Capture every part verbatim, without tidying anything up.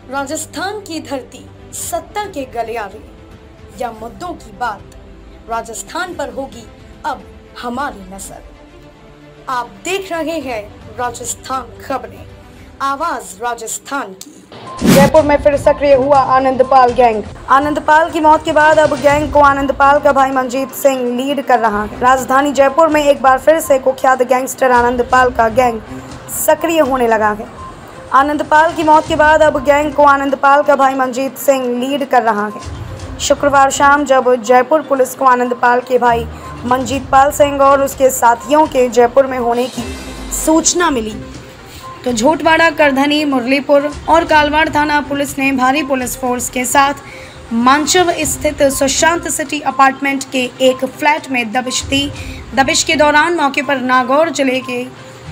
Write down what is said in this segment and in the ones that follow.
राजस्थान की धरती सत्ता के गलियारे या मुद्दों की बात, राजस्थान पर होगी अब हमारी नजर। आप देख रहे हैं राजस्थान खबरें, आवाज राजस्थान की। जयपुर में फिर सक्रिय हुआ आनंदपाल गैंग। आनंदपाल की मौत के बाद अब गैंग को आनंदपाल का भाई मंजीत सिंह लीड कर रहा है। राजधानी जयपुर में एक बार फिर से कुख्यात गैंगस्टर आनंदपाल का गैंग सक्रिय होने लगा है। आनंदपाल की मौत के बाद अब गैंग को आनंदपाल का भाई मंजीत सिंह लीड कर रहा है। शुक्रवार शाम जब जयपुर पुलिस को आनंदपाल के भाई मंजीत पाल सिंह और उसके साथियों के जयपुर में होने की सूचना मिली तो झोटवाड़ा, करधनी, मुरलीपुर और कालवाड़ थाना पुलिस ने भारी पुलिस फोर्स के साथ मानचव स्थित सुशांत सिटी अपार्टमेंट के एक फ्लैट में दबिश दी। दबिश के दौरान मौके पर नागौर जिले के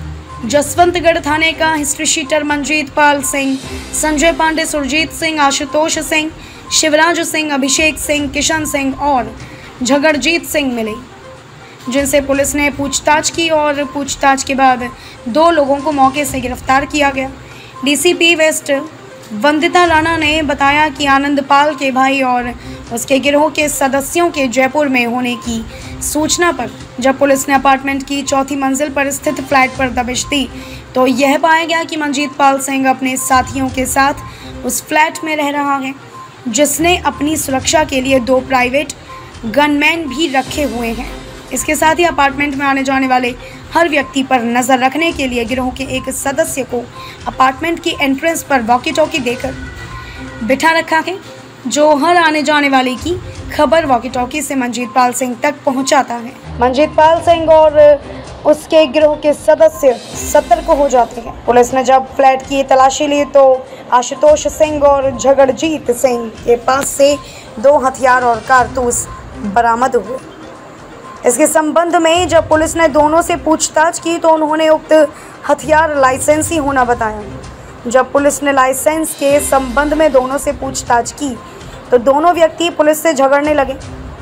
जसवंतगढ़ थाने का हिस्ट्री शीटर मंजीत पाल सिंह, संजय पांडे, सुरजीत सिंह, आशुतोष सिंह, शिवराज सिंह, अभिषेक सिंह, किशन सिंह और झगड़जीत सिंह मिले, जिनसे पुलिस ने पूछताछ की और पूछताछ के बाद दो लोगों को मौके से गिरफ्तार किया गया। डीसीपी वेस्ट वंदिता राणा ने बताया कि आनंदपाल के भाई और उसके गिरोह के सदस्यों के जयपुर में होने की सूचना पर जब पुलिस ने अपार्टमेंट की चौथी मंजिल पर स्थित फ्लैट पर दबिश दी तो यह पाया गया कि मंजीत पाल सिंह अपने साथियों के साथ उस फ्लैट में रह रहा है, जिसने अपनी सुरक्षा के लिए दो प्राइवेट गनमैन भी रखे हुए हैं। इसके साथ ही अपार्टमेंट में आने जाने वाले हर व्यक्ति पर नज़र रखने के लिए गिरोह के एक सदस्य को अपार्टमेंट की एंट्रेंस पर वॉकी टॉकी देकर बिठा रखा है, जो हर आने जाने वाले की खबर वॉकी टॉकी से मंजीत पाल सिंह तक पहुंचाता है। मंजीत पाल सिंह और उसके गिरोह के सदस्य सतर्क हो जाते हैं। पुलिस ने जब फ्लैट की तलाशी ली तो आशुतोष सिंह और झगड़जीत सिंह के पास से दो हथियार और कारतूस बरामद हुए। इसके संबंध में जब पुलिस ने दोनों से पूछताछ की तो उन्होंने उक्त हथियार लाइसेंसी होना बताया। जब पुलिस ने लाइसेंस के संबंध में दोनों से पूछताछ की तो दोनों व्यक्ति पुलिस से झगड़ने लगे,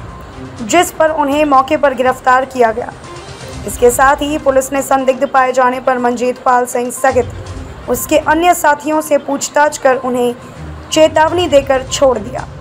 जिस पर उन्हें मौके पर गिरफ्तार किया गया। इसके साथ ही पुलिस ने संदिग्ध पाए जाने पर मंजीत पाल सिंह सहित उसके अन्य साथियों से पूछताछ कर उन्हें चेतावनी देकर छोड़ दिया।